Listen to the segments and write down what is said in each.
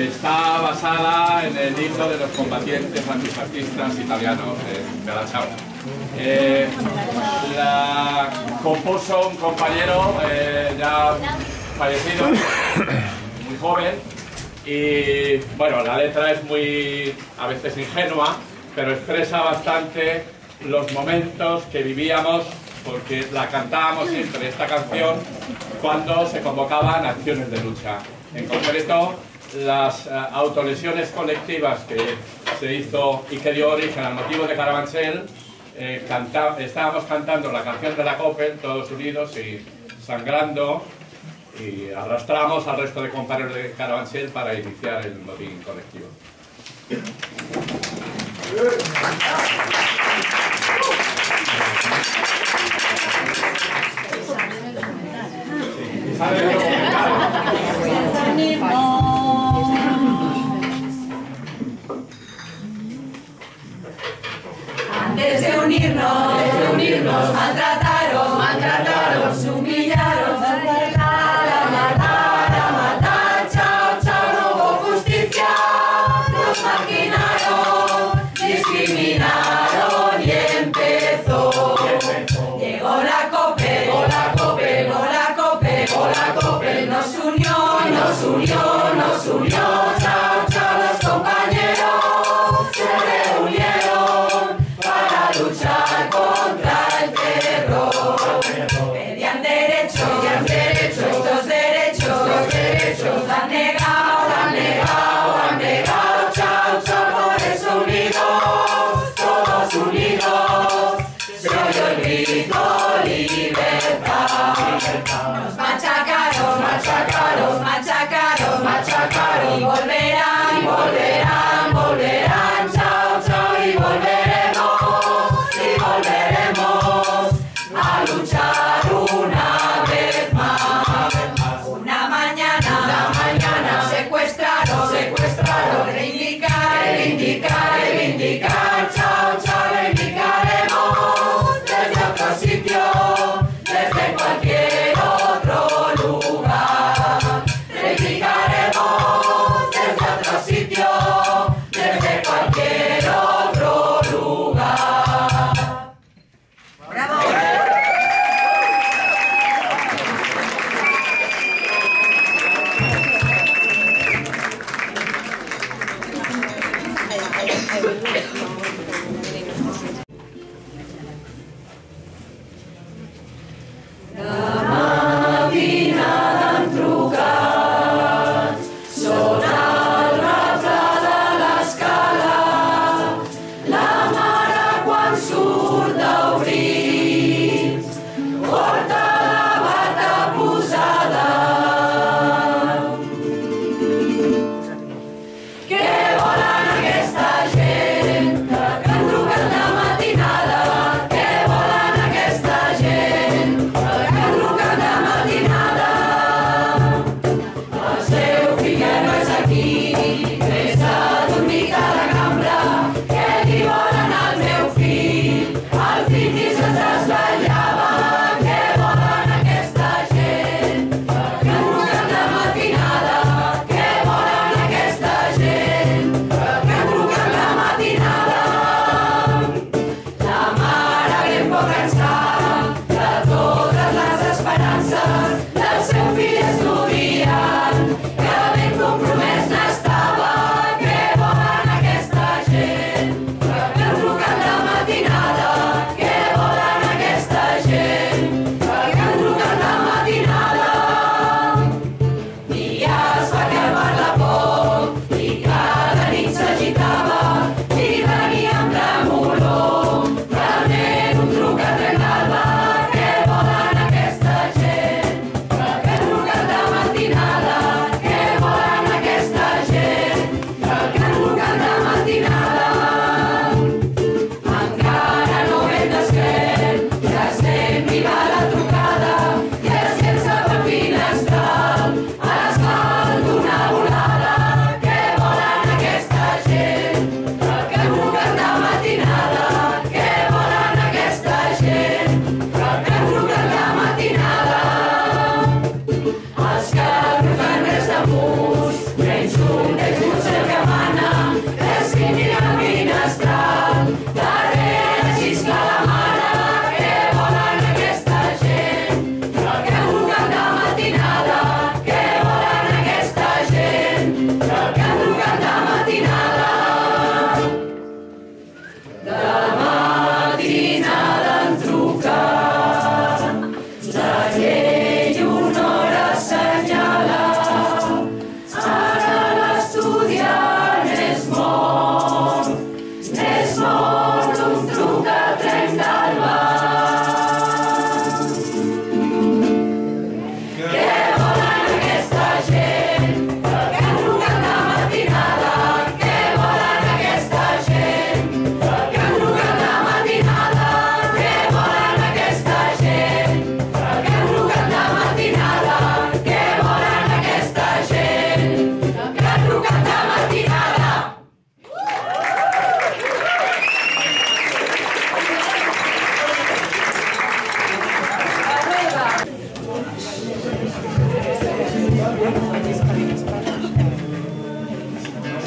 que está basada en el himno de los combatientes antifascistas italianos de Bella Ciao. La compuso un compañero ya fallecido, muy joven, y bueno, la letra es muy, a veces ingenua, pero expresa bastante los momentos que vivíamos, porque la cantábamos siempre, esta canción, cuando se convocaban acciones de lucha. En concreto, las autolesiones colectivas que se hizo y que dio origen al motivo de Carabanchel, estábamos cantando la canción de la Coppel, todos unidos y sangrando, y arrastramos al resto de compañeros de Carabanchel para iniciar el motín colectivo. Antes de unirnos, maltrataron, se humillaron, matar, chao, no hubo justicia, nos marginaron, discriminaron y empezó. Llegó la Coppel, nos unió, chao, los compañeros se reunieron para luchar contra el terror. Pedían derechos, estos derechos han negado, chao, por eso unidos, todos unidos, se oyó el grito, libertad. Nos machacaron, y volverán, chao, y volveremos a luchar una vez más. Una mañana secuestraron, reivindicar, chao, reivindicaremos desde otro sitio, desde cualquier otro lugar. Reivindicaremos desde otro sitio, desde cualquier otro lugar. ¡Bravo! Què volen aquesta gent?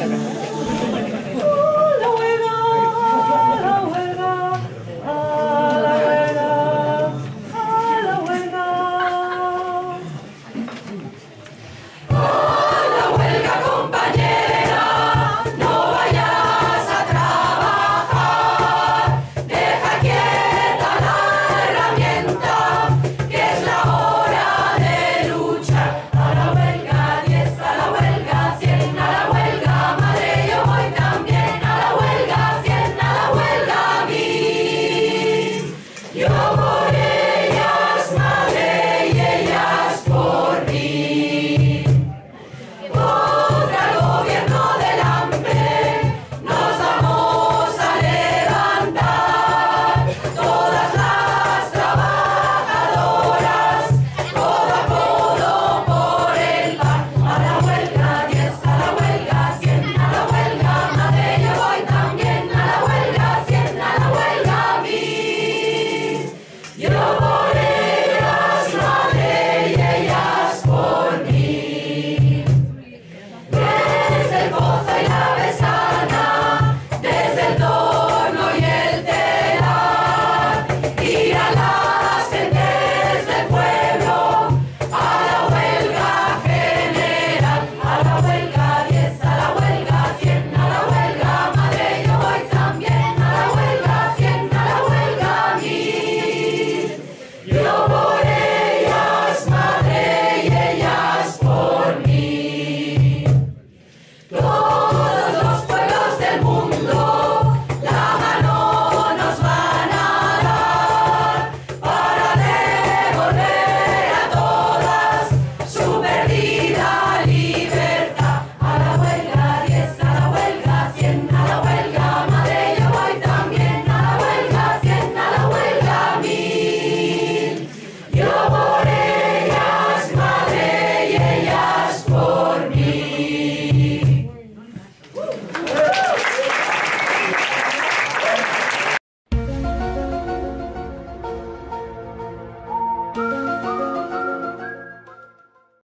Muchas gracias.